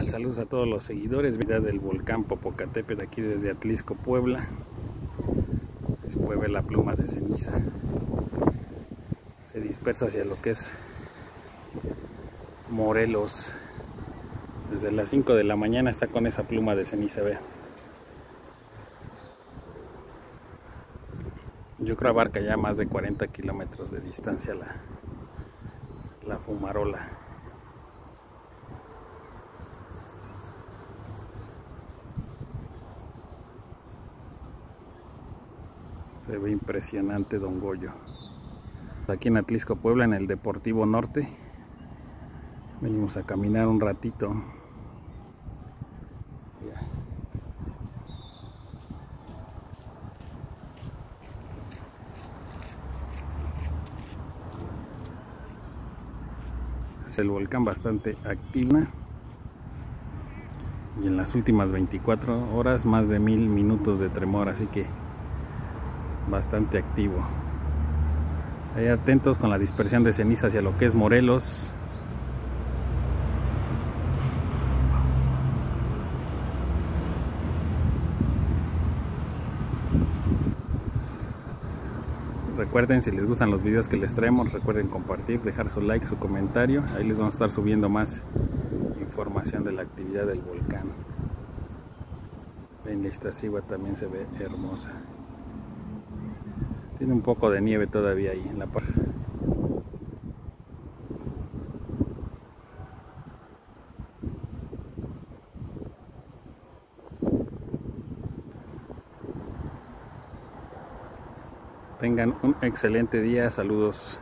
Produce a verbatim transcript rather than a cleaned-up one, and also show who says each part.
Speaker 1: tal? Saludos a todos los seguidores. Vida del volcán Popocatépetl de aquí desde Atlisco, Puebla. Después ve la pluma de ceniza. Se dispersa hacia lo que es Morelos. Desde las cinco de la mañana está con esa pluma de ceniza, vean. Yo creo abarca ya más de cuarenta kilómetros de distancia la, la fumarola. Se ve impresionante Don Goyo. Aquí en Atlisco, Puebla, en el Deportivo Norte. Venimos a caminar un ratito. Es el volcán bastante activo. Y en las últimas veinticuatro horas más de mil minutos de tremor, así que bastante activo. Ahí atentos con la dispersión de ceniza hacia lo que es Morelos. Recuerden, si les gustan los videos que les traemos, recuerden compartir, dejar su like, su comentario. Ahí les vamos a estar subiendo más información de la actividad del volcán. Ven, la Iztaccíhuatl también se ve hermosa. Tiene un poco de nieve todavía ahí en la parte. Tengan un excelente día. Saludos.